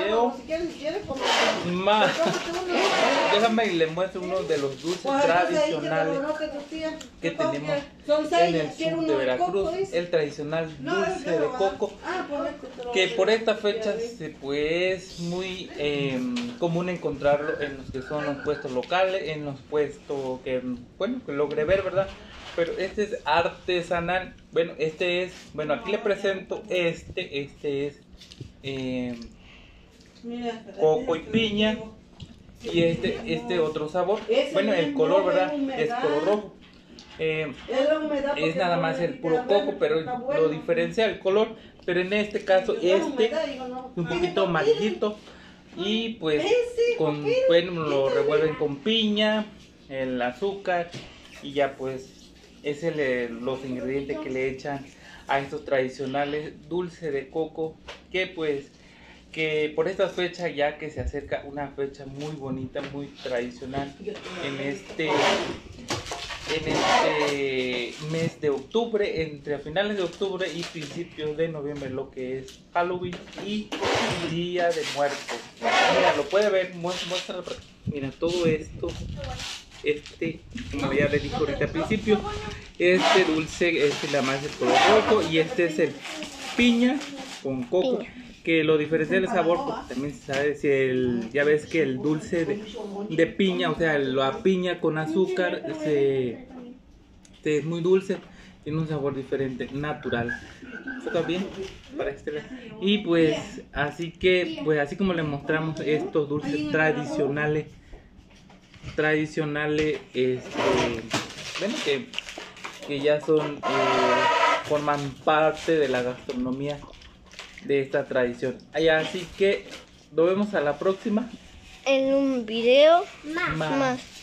video más. Déjame y le muestro uno de los dulces tradicionales que tenemos en el sur de Veracruz, el tradicional dulce de coco, que por esta fecha pues muy común encontrarlo en los que son los puestos locales, en los puestos que, bueno, que logré ver, ¿verdad? Pero este es artesanal. Bueno, este es, bueno, aquí le presento este es coco y piña. Y este otro sabor, bueno, el color, ¿verdad? Es color rojo. Es nada más el puro coco, pero lo diferencia el color. Pero en este caso, un poquito amarillito. Y pues, bueno, lo revuelven con piña, el azúcar. Y ya pues, los ingredientes que le echan a estos tradicionales dulces de coco. Que pues, que por esta fecha, ya que se acerca una fecha muy bonita, muy tradicional en este mes de octubre, entre finales de octubre y principios de noviembre, lo que es Halloween y Día de Muertos. Mira, lo puede ver, muéstralo. Mira, todo esto, como ya le dije ahorita al principio, este dulce es la más de color rojo y este es el piña con coco. Que lo diferencia del sabor, porque también se sabe si ya ves que el dulce de piña, o sea, la piña con azúcar es muy dulce, tiene un sabor diferente, natural. ¿Está bien? Para y pues así que, pues así como le mostramos estos dulces tradicionales, bueno, que ya son, forman parte de la gastronomía de esta tradición. Así que nos vemos a la próxima en un video más.